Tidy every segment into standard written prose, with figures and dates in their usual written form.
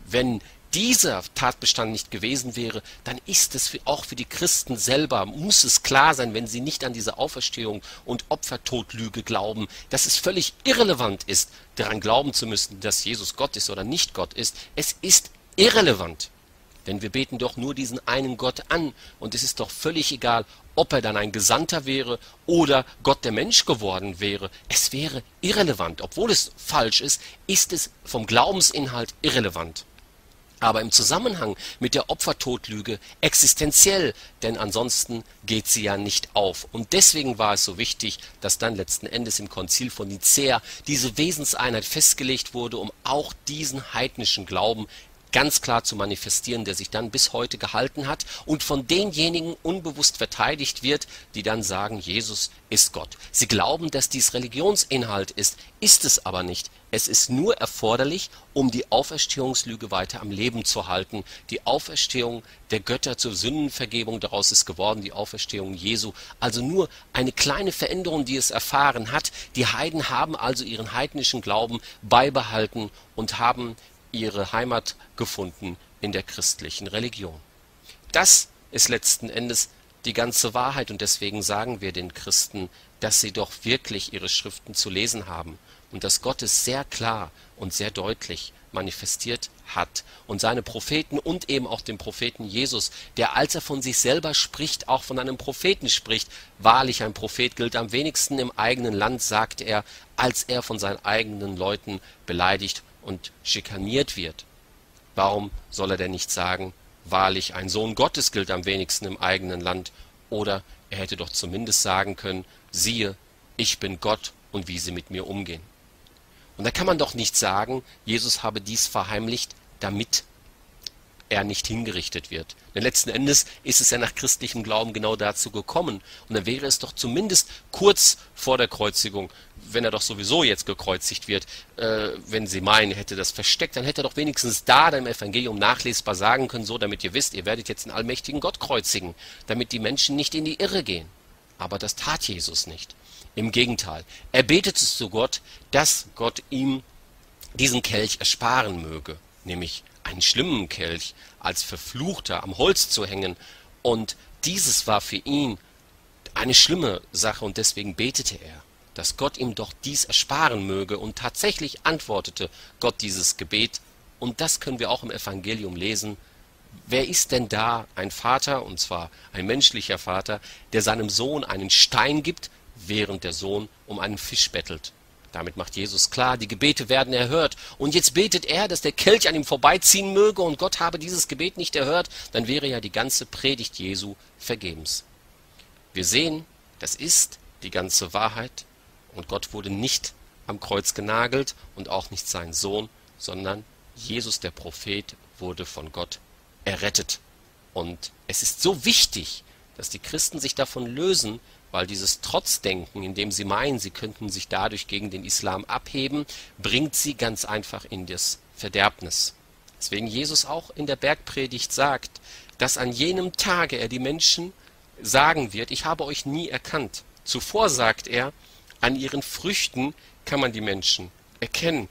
Wenn dieser Tatbestand nicht gewesen wäre, dann ist es auch für die Christen selber, muss es klar sein, wenn sie nicht an diese Auferstehung und Opfertodlüge glauben, dass es völlig irrelevant ist, daran glauben zu müssen, dass Jesus Gott ist oder nicht Gott ist. Es ist irrelevant, denn wir beten doch nur diesen einen Gott an und es ist doch völlig egal, ob er dann ein Gesandter wäre oder Gott der Mensch geworden wäre. Es wäre irrelevant. Obwohl es falsch ist, ist es vom Glaubensinhalt irrelevant. Aber im Zusammenhang mit der Opfertodlüge existenziell, denn ansonsten geht sie ja nicht auf. Und deswegen war es so wichtig, dass dann letzten Endes im Konzil von Nicäa diese Wesenseinheit festgelegt wurde, um auch diesen heidnischen Glauben ganz klar zu manifestieren, der sich dann bis heute gehalten hat und von denjenigen unbewusst verteidigt wird, die dann sagen, Jesus ist Gott. Sie glauben, dass dies Religionsinhalt ist es aber nicht. Es ist nur erforderlich, um die Auferstehungslüge weiter am Leben zu halten. Die Auferstehung der Götter zur Sündenvergebung, daraus ist geworden die Auferstehung Jesu. Also nur eine kleine Veränderung, die es erfahren hat. Die Heiden haben also ihren heidnischen Glauben beibehalten und haben ihre Heimat gefunden in der christlichen Religion. Das ist letzten Endes die ganze Wahrheit und deswegen sagen wir den Christen, dass sie doch wirklich ihre Schriften zu lesen haben und dass Gott es sehr klar und sehr deutlich manifestiert hat und seine Propheten und eben auch den Propheten Jesus, der, als er von sich selber spricht, auch von einem Propheten spricht. Wahrlich, ein Prophet gilt am wenigsten im eigenen Land, sagt er, als er von seinen eigenen Leuten beleidigt und schikaniert wird. Warum soll er denn nicht sagen, wahrlich, ein Sohn Gottes gilt am wenigsten im eigenen Land? Oder er hätte doch zumindest sagen können, siehe, ich bin Gott und wie sie mit mir umgehen. Und da kann man doch nicht sagen, Jesus habe dies verheimlicht, damit er nicht hingerichtet wird. Denn letzten Endes ist es ja nach christlichem Glauben genau dazu gekommen. Und dann wäre es doch zumindest kurz vor der Kreuzigung, wenn er doch sowieso jetzt gekreuzigt wird, wenn sie meinen, er hätte das versteckt, dann hätte er doch wenigstens da im Evangelium nachlesbar sagen können, so, damit ihr wisst, ihr werdet jetzt den allmächtigen Gott kreuzigen, damit die Menschen nicht in die Irre gehen. Aber das tat Jesus nicht. Im Gegenteil, er betete zu Gott, dass Gott ihm diesen Kelch ersparen möge, nämlich einen schlimmen Kelch als Verfluchter am Holz zu hängen. Und dieses war für ihn eine schlimme Sache und deswegen betete er, dass Gott ihm doch dies ersparen möge. Und tatsächlich antwortete Gott dieses Gebet. Und das können wir auch im Evangelium lesen. Wer ist denn da ein Vater, und zwar ein menschlicher Vater, der seinem Sohn einen Stein gibt, während der Sohn um einen Fisch bettelt? Damit macht Jesus klar, die Gebete werden erhört. Und jetzt betet er, dass der Kelch an ihm vorbeiziehen möge und Gott habe dieses Gebet nicht erhört. Dann wäre ja die ganze Predigt Jesu vergebens. Wir sehen, das ist die ganze Wahrheit. Und Gott wurde nicht am Kreuz genagelt und auch nicht sein Sohn, sondern Jesus, der Prophet, wurde von Gott errettet. Und es ist so wichtig, dass die Christen sich davon lösen, weil dieses Trotzdenken, in dem sie meinen, sie könnten sich dadurch gegen den Islam abheben, bringt sie ganz einfach in das Verderbnis. Deswegen Jesus auch in der Bergpredigt sagt, dass an jenem Tage er die Menschen sagen wird, ich habe euch nie erkannt. Zuvor sagt er, an ihren Früchten kann man die Menschen erkennen.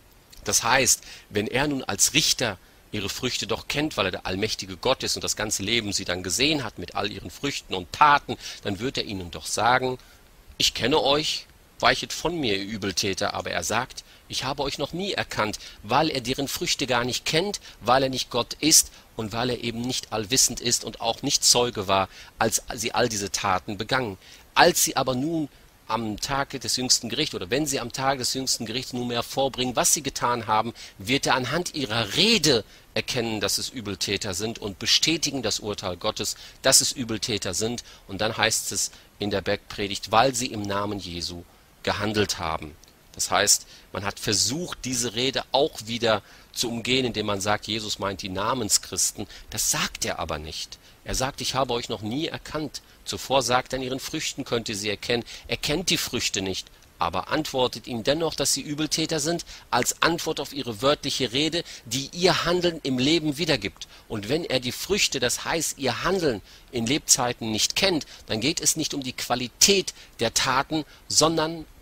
Das heißt, wenn er nun als Richter ihre Früchte doch kennt, weil er der allmächtige Gott ist und das ganze Leben sie dann gesehen hat mit all ihren Früchten und Taten, dann wird er ihnen doch sagen, ich kenne euch, weichet von mir, ihr Übeltäter. Aber er sagt, ich habe euch noch nie erkannt, weil er deren Früchte gar nicht kennt, weil er nicht Gott ist und weil er eben nicht allwissend ist und auch nicht Zeuge war, als sie all diese Taten begangen. Als sie aber nun am Tage des jüngsten Gerichts oder wenn sie am Tage des jüngsten Gerichts nunmehr vorbringen, was sie getan haben, wird er anhand ihrer Rede erkennen, dass es Übeltäter sind und bestätigen das Urteil Gottes, dass es Übeltäter sind. Und dann heißt es in der Bergpredigt, weil sie im Namen Jesu gehandelt haben. Das heißt, man hat versucht, diese Rede auch wieder zu umgehen, indem man sagt, Jesus meint die Namenschristen. Das sagt er aber nicht. Er sagt, ich habe euch noch nie erkannt. Zuvor sagt er, an ihren Früchten könnt ihr sie erkennen. Er kennt die Früchte nicht, aber antwortet ihm dennoch, dass sie Übeltäter sind, als Antwort auf ihre wörtliche Rede, die ihr Handeln im Leben wiedergibt. Und wenn er die Früchte, das heißt ihr Handeln in Lebzeiten nicht kennt, dann geht es nicht um die Qualität der Taten, sondern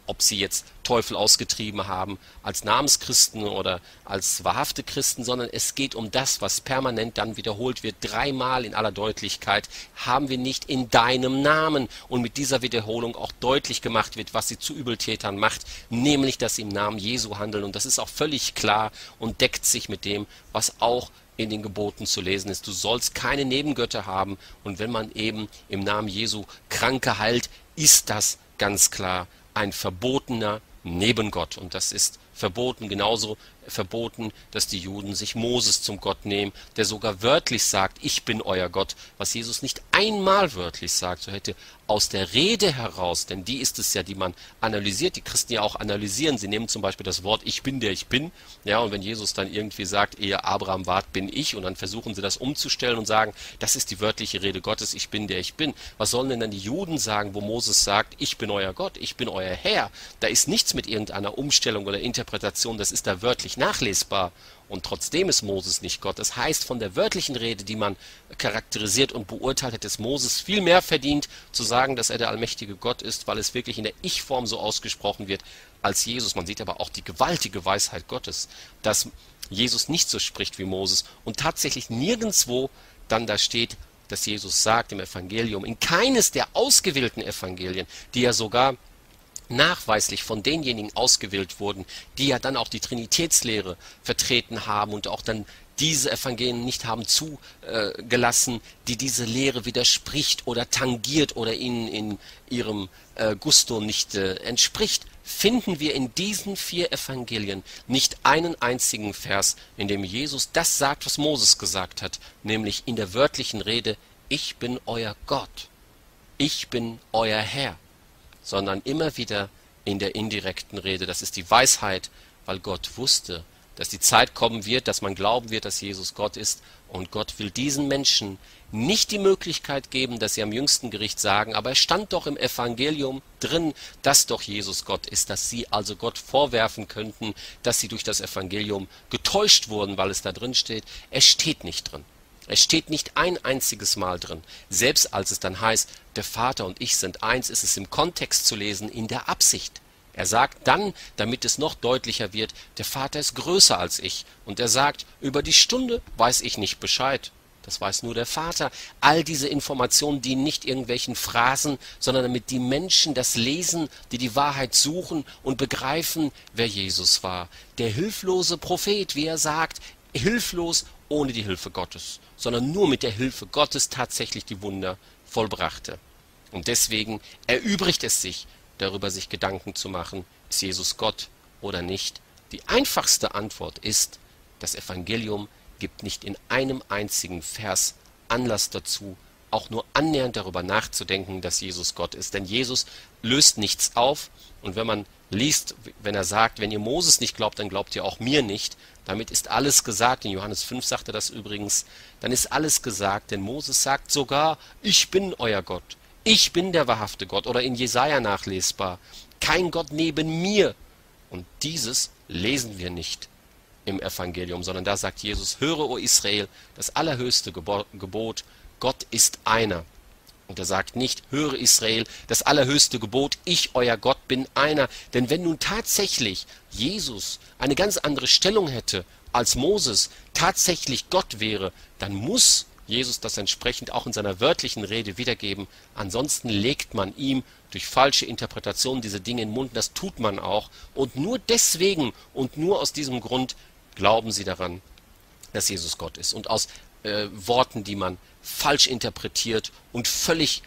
ob sie jetzt Teufel ausgetrieben haben als Namenschristen oder als wahrhafte Christen, sondern es geht um das, was permanent dann wiederholt wird, dreimal in aller Deutlichkeit: Haben wir nicht in deinem Namen? Und mit dieser Wiederholung auch deutlich gemacht wird, was sie zu Übeltätern macht, nämlich, dass sie im Namen Jesu handeln. Und das ist auch völlig klar und deckt sich mit dem, was auch in den Geboten zu lesen ist. Du sollst keine Nebengötter haben. Und wenn man eben im Namen Jesu Kranke heilt, ist das ganz klar ein verbotener Nebengott. Und das ist verboten, genauso verboten, dass die Juden sich Moses zum Gott nehmen, der sogar wörtlich sagt: Ich bin euer Gott, was Jesus nicht einmal wörtlich sagt. So hätte aus der Rede heraus, denn die ist es ja, die man analysiert, die Christen ja auch analysieren. Sie nehmen zum Beispiel das Wort Ich bin, der ich bin. Ja, und wenn Jesus dann irgendwie sagt: Ehe Abraham wart, bin ich, und dann versuchen sie das umzustellen und sagen, das ist die wörtliche Rede Gottes, ich bin, der ich bin. Was sollen denn dann die Juden sagen, wo Moses sagt: Ich bin euer Gott, ich bin euer Herr? Da ist nichts mit irgendeiner Umstellung oder Interpretation, das ist da wörtlich nachlesbar. Und trotzdem ist Moses nicht Gott. Das heißt, von der wörtlichen Rede, die man charakterisiert und beurteilt, hätte es Moses viel mehr verdient, zu sagen, dass er der allmächtige Gott ist, weil es wirklich in der Ich-Form so ausgesprochen wird, als Jesus. Man sieht aber auch die gewaltige Weisheit Gottes, dass Jesus nicht so spricht wie Moses und tatsächlich nirgendwo dann da steht, dass Jesus sagt im Evangelium, in keines der ausgewählten Evangelien, die ja sogar nachweislich von denjenigen ausgewählt wurden, die ja dann auch die Trinitätslehre vertreten haben und auch dann diese Evangelien nicht haben zugelassen, die diese Lehre widerspricht oder tangiert oder ihnen in ihrem Gusto nicht entspricht, finden wir in diesen 4 Evangelien nicht einen einzigen Vers, in dem Jesus das sagt, was Moses gesagt hat, nämlich in der wörtlichen Rede: Ich bin euer Gott, ich bin euer Herr, sondern immer wieder in der indirekten Rede. Das ist die Weisheit, weil Gott wusste, dass die Zeit kommen wird, dass man glauben wird, dass Jesus Gott ist. Und Gott will diesen Menschen nicht die Möglichkeit geben, dass sie am jüngsten Gericht sagen: Aber es stand doch im Evangelium drin, dass doch Jesus Gott ist, dass sie also Gott vorwerfen könnten, dass sie durch das Evangelium getäuscht wurden, weil es da drin steht. Es steht nicht drin. Es steht nicht ein einziges Mal drin. Selbst als es dann heißt, der Vater und ich sind eins, ist es im Kontext zu lesen, in der Absicht. Er sagt dann, damit es noch deutlicher wird, der Vater ist größer als ich. Und er sagt, über die Stunde weiß ich nicht Bescheid. Das weiß nur der Vater. All diese Informationen dienen nicht irgendwelchen Phrasen, sondern damit die Menschen das lesen, die die Wahrheit suchen und begreifen, wer Jesus war. Der hilflose Prophet, wie er sagt, hilflos ohne die Hilfe Gottes, sondern nur mit der Hilfe Gottes tatsächlich die Wunder vollbrachte. Und deswegen erübrigt es sich, darüber sich Gedanken zu machen: Ist Jesus Gott oder nicht? Die einfachste Antwort ist, das Evangelium gibt nicht in einem einzigen Vers Anlass dazu, auch nur annähernd darüber nachzudenken, dass Jesus Gott ist. Denn Jesus löst nichts auf. Und wenn man liest, wenn er sagt, wenn ihr Moses nicht glaubt, dann glaubt ihr auch mir nicht, damit ist alles gesagt. In Johannes 5 sagt er das übrigens. Dann ist alles gesagt, denn Moses sagt sogar: Ich bin euer Gott. Ich bin der wahrhafte Gott. Oder in Jesaja nachlesbar: Kein Gott neben mir. Und dieses lesen wir nicht im Evangelium, sondern da sagt Jesus: Höre, o Israel, das allerhöchste Gebot, Gott ist einer. Und er sagt nicht: Höre Israel, das allerhöchste Gebot, ich, euer Gott, bin einer. Denn wenn nun tatsächlich Jesus eine ganz andere Stellung hätte als Moses, tatsächlich Gott wäre, dann muss Jesus das entsprechend auch in seiner wörtlichen Rede wiedergeben. Ansonsten legt man ihm durch falsche Interpretation diese Dinge in den Mund. Das tut man auch. Und nur deswegen und nur aus diesem Grund glauben sie daran, dass Jesus Gott ist. Und aus Worten, die man falsch interpretiert und völlig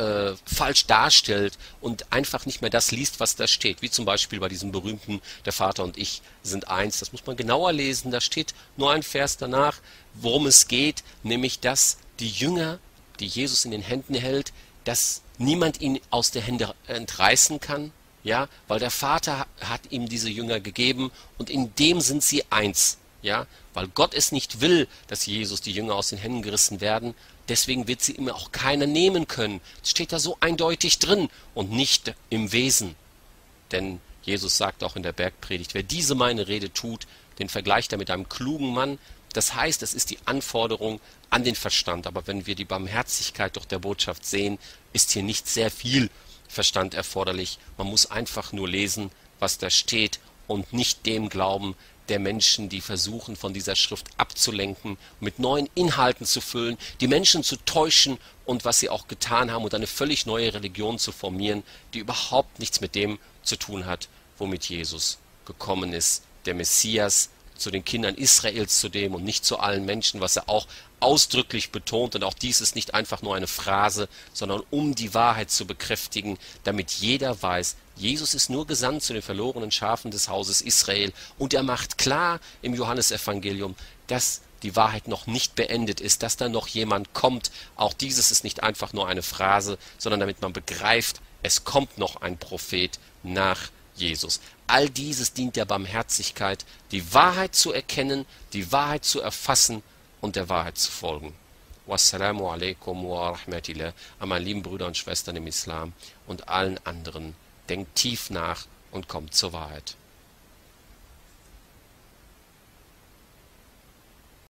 falsch darstellt und einfach nicht mehr das liest, was da steht. Wie zum Beispiel bei diesem berühmten der Vater und ich sind eins. Das muss man genauer lesen. Da steht nur ein Vers danach, worum es geht, nämlich dass die Jünger, die Jesus in den Händen hält, dass niemand ihn aus der Hände entreißen kann, ja, weil der Vater hat ihm diese Jünger gegeben und in dem sind sie eins. Ja, weil Gott es nicht will, dass Jesus die Jünger aus den Händen gerissen werden, deswegen wird sie ihm auch keiner nehmen können. Das steht da so eindeutig drin und nicht im Wesen. Denn Jesus sagt auch in der Bergpredigt: Wer diese meine Rede tut, den vergleicht er mit einem klugen Mann. Das heißt, es ist die Anforderung an den Verstand. Aber wenn wir die Barmherzigkeit doch der Botschaft sehen, ist hier nicht sehr viel Verstand erforderlich. Man muss einfach nur lesen, was da steht und nicht dem glauben der Menschen, die versuchen, von dieser Schrift abzulenken, mit neuen Inhalten zu füllen, die Menschen zu täuschen und was sie auch getan haben und eine völlig neue Religion zu formieren, die überhaupt nichts mit dem zu tun hat, womit Jesus gekommen ist, der Messias, zu den Kindern Israels zudem und nicht zu allen Menschen, was er auch ausdrücklich betont. Und auch dies ist nicht einfach nur eine Phrase, sondern um die Wahrheit zu bekräftigen, damit jeder weiß, Jesus ist nur gesandt zu den verlorenen Schafen des Hauses Israel. Und er macht klar im Johannesevangelium, dass die Wahrheit noch nicht beendet ist, dass da noch jemand kommt. Auch dieses ist nicht einfach nur eine Phrase, sondern damit man begreift, es kommt noch ein Prophet nach Jesus. All dieses dient der Barmherzigkeit, die Wahrheit zu erkennen, die Wahrheit zu erfassen und der Wahrheit zu folgen. Wassalamu alaikum wa rahmatillah, an meine lieben Brüder und Schwestern im Islam und allen anderen. Denkt tief nach und kommt zur Wahrheit.